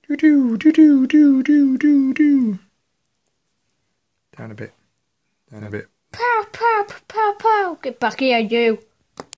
Do do do do do do do do. Down a bit. Down a bit. Pow, pow, pow, pow. Get back here, you.